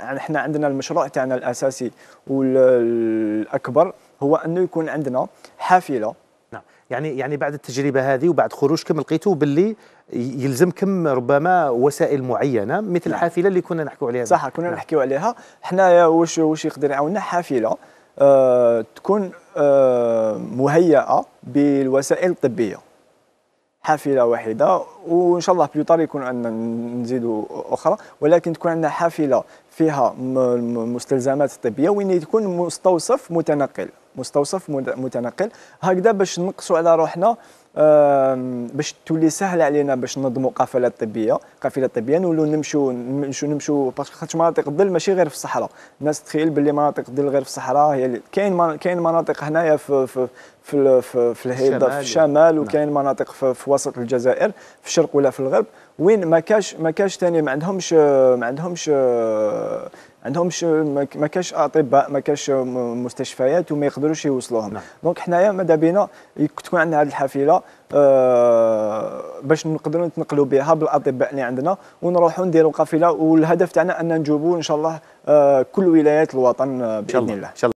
يعني احنا عندنا المشروع تاعنا الاساسي والاكبر هو انه يكون عندنا حافله. نعم، يعني بعد التجربه هذه وبعد خروجكم لقيتوا باللي يلزمكم ربما وسائل معينه مثل نعم. الحافله اللي كنا نحكوا عليها. صح، كنا نعم. نحكيو عليها حنايا. واش يقدر يعاوننا؟ حافله تكون مهيئه بالوسائل الطبيه، حافله واحده، وان شاء الله بلوطار يكون عندنا نزيدوا اخرى، ولكن تكون عندنا حافله فيها المستلزمات الطبيه وين تكون مستوصف متنقل، هكذا باش نقصوا على روحنا، باش تولي سهل علينا باش ننظموا قافله طبيه نولوا نمشوا باسكو مناطق الظل ماشي غير في الصحراء. الناس تخيل باللي مناطق الظل غير في الصحراء، هي كاين مناطق هنايا في الهيدا في الشمال، وكاين مناطق في وسط الجزائر في الشرق ولا في الغرب وين ما كاش ثاني، ما كاش اطباء، ما كاش مستشفيات وما يقدروش يوصلوهم. دونك حنايا ماذا بينا تكون عندنا هذه الحافله باش نقدروا نتنقلوا بها بالاطباء اللي عندنا ونروحوا نديروا قافله، والهدف تاعنا ان نجوبوا ان شاء الله كل ولايات الوطن باذن الله.